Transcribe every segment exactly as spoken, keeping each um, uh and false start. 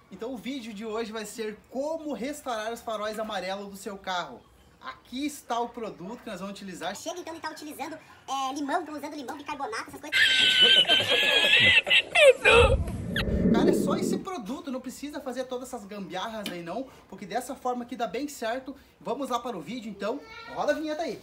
Então o vídeo de hoje vai ser como restaurar os faróis amarelos do seu carro. Aqui está o produto que nós vamos utilizar. Chega então de estar utilizando é, limão, estão usando limão, bicarbonato, essas coisas. Cara, é só esse produto, não precisa fazer todas essas gambiarras aí não, porque dessa forma aqui dá bem certo. Vamos lá para o vídeo então, roda a vinheta aí.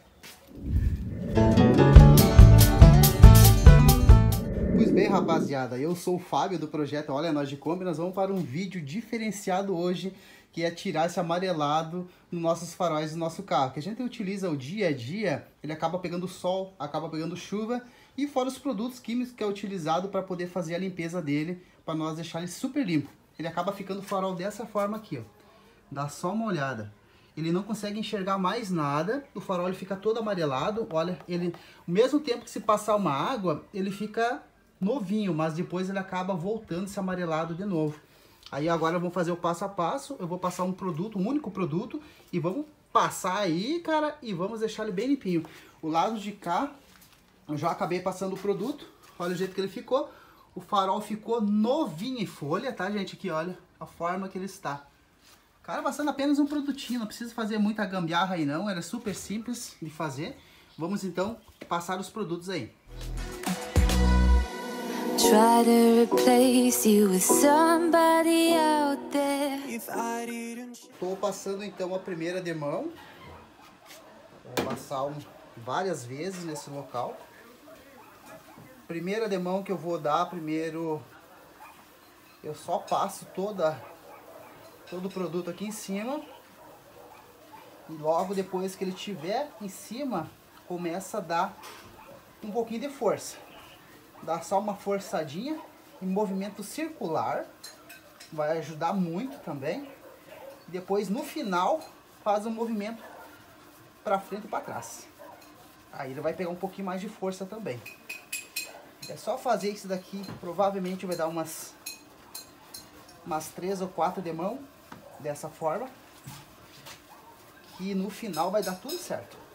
Pois bem, rapaziada, eu sou o Fábio do projeto Olha Nós de Kombi. Nós vamos para um vídeo diferenciado hoje, que é tirar esse amarelado nos nossos faróis do nosso carro, que a gente utiliza o dia a dia. Ele acaba pegando sol, acaba pegando chuva, e fora os produtos químicos que é utilizado para poder fazer a limpeza dele, para nós deixar ele super limpo. Ele acaba ficando o farol dessa forma aqui, ó. Dá só uma olhada. Ele não consegue enxergar mais nada, o farol ele fica todo amarelado. Olha, ele, ao mesmo tempo que se passar uma água, ele fica novinho, mas depois ele acaba voltando esse amarelado de novo. Aí agora eu vou fazer o passo a passo, eu vou passar um produto, um único produto, e vamos passar aí, cara, e vamos deixar ele bem limpinho. O lado de cá, eu já acabei passando o produto, olha o jeito que ele ficou. O farol ficou novinho em folha, tá, gente? Aqui, olha a forma que ele está. Cara, passando apenas um produtinho, não precisa fazer muita gambiarra aí não, era super simples de fazer. Vamos então passar os produtos aí. Try to replace you with somebody out there. Estou passando então a primeira demão. Vou passar um, várias vezes nesse local. Primeira demão que eu vou dar, primeiro eu só passo toda, todo o produto aqui em cima. E logo depois que ele estiver em cima, começa a dar um pouquinho de força. Dá só uma forçadinha em movimento circular, vai ajudar muito também. Depois no final faz um movimento para frente e para trás. Aí ele vai pegar um pouquinho mais de força também. É só fazer isso daqui, provavelmente vai dar umas umas três ou quatro de mão dessa forma, que no final vai dar tudo certo.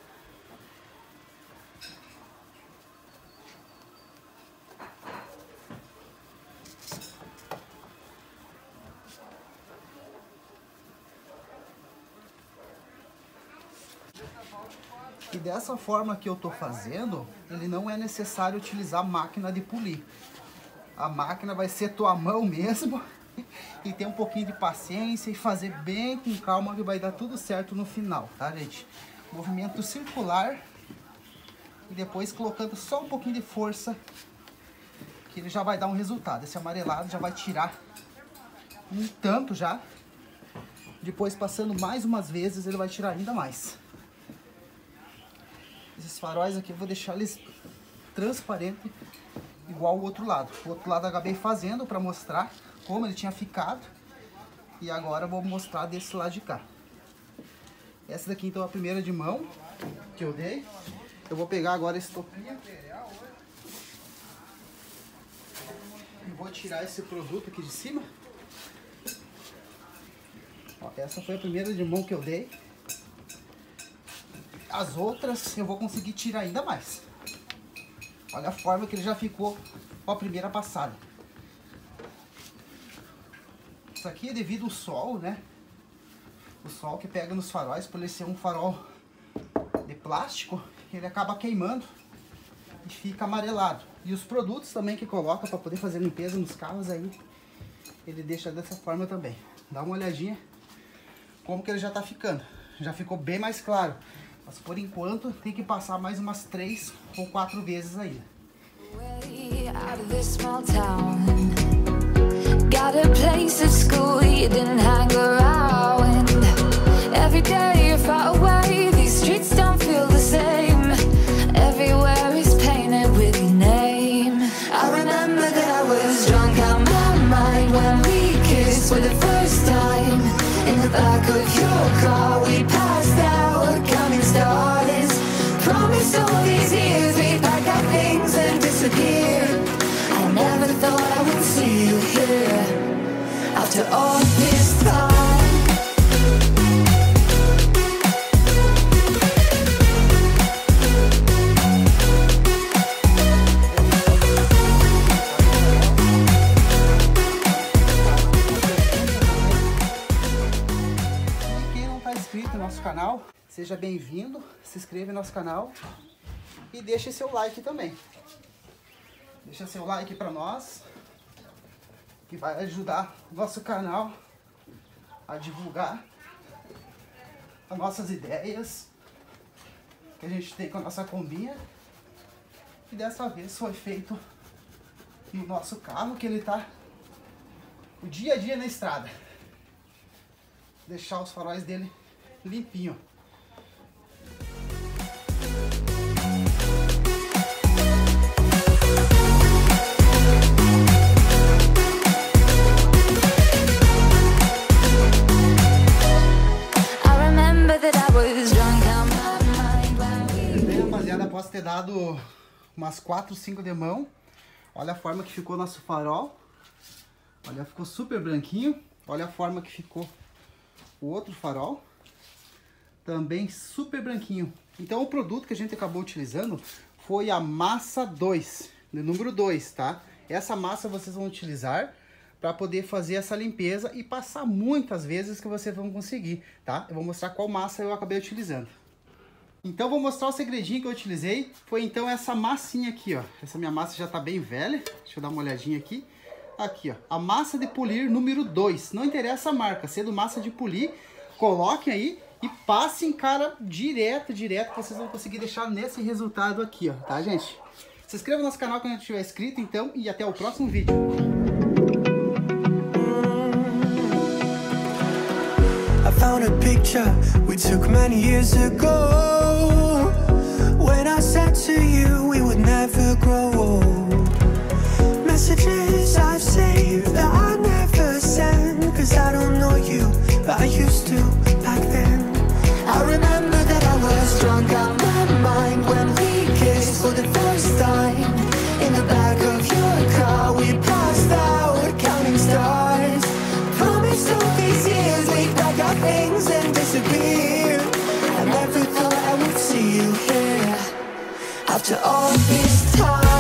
E dessa forma que eu tô fazendo, ele não é necessário utilizar máquina de polir. A máquina vai ser tua mão mesmo, e ter um pouquinho de paciência e fazer bem com calma, que vai dar tudo certo no final, tá, gente? Movimento circular e depois colocando só um pouquinho de força, que ele já vai dar um resultado. Esse amarelado já vai tirar um tanto já. Depois passando mais umas vezes, ele vai tirar ainda mais. Esses faróis aqui eu vou deixar eles transparentes, igual o outro lado. O outro lado eu acabei fazendo para mostrar como ele tinha ficado. E agora eu vou mostrar desse lado de cá. Essa daqui então é a primeira de mão que eu dei. Eu vou pegar agora esse topinho e vou tirar esse produto aqui de cima. Ó, essa foi a primeira de mão que eu dei. As outras eu vou conseguir tirar ainda mais. Olha a forma que ele já ficou com a primeira passada. Isso aqui é devido ao sol, né? O sol que pega nos faróis, por ele ser um farol de plástico, ele acaba queimando e fica amarelado. E os produtos também que coloca para poder fazer limpeza nos carros aí, ele deixa dessa forma também. Dá uma olhadinha como que ele já tá ficando. Já ficou bem mais claro. Mas por enquanto tem que passar mais umas três ou quatro vezes ainda. Got a place at school you didn't hang around. Every day you're far away, these streets don't feel the same. Everywhere is painted with your name. I remember that I was drunk out my mind when we kissed for the first time. In the back of your car we passed out, counting stars. Promised all these years we'd pack our things and disappear. I never thought I would see you here after all this time. nosso canal, seja bem-vindo, se inscreva no nosso canal e deixe seu like também. Deixa seu like para nós, que vai ajudar o nosso canal a divulgar as nossas ideias que a gente tem com a nossa combinha. E dessa vez foi feito no nosso carro, que ele tá o dia a dia na estrada. Deixar os faróis dele limpinho. Bem, rapaziada, após ter dado umas quatro, cinco de mão, olha a forma que ficou nosso farol. Olha, ficou super branquinho. Olha a forma que ficou o outro farol, também super branquinho. Então o produto que a gente acabou utilizando foi a massa dois, no número dois, tá? Essa massa vocês vão utilizar para poder fazer essa limpeza e passar muitas vezes que vocês vão conseguir, tá? Eu vou mostrar qual massa eu acabei utilizando. Então vou mostrar o segredinho que eu utilizei. Foi então essa massinha aqui, ó. Essa minha massa já tá bem velha. Deixa eu dar uma olhadinha aqui. Aqui, ó, a massa de polir número dois. Não interessa a marca, sendo massa de polir, coloquem aí e passem, cara, direto, direto, que vocês vão conseguir deixar nesse resultado aqui, ó, tá, gente? Se inscreva no nosso canal quando estiver inscrito, então, e até o próximo vídeo. I found a picture we took many years ago, when I said to you we would never grow old. Messages I've saved that I never send, cause I don't know you, but I used to back then. I remember that I was drunk out my mind when we kissed for the first time. In the back of your car we passed out counting stars. Promised all these years we'd pack our things and disappear. I never thought I would see you here after all this time.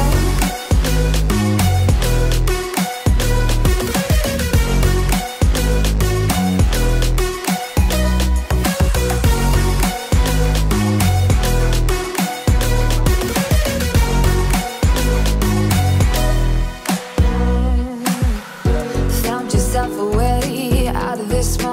A way out of this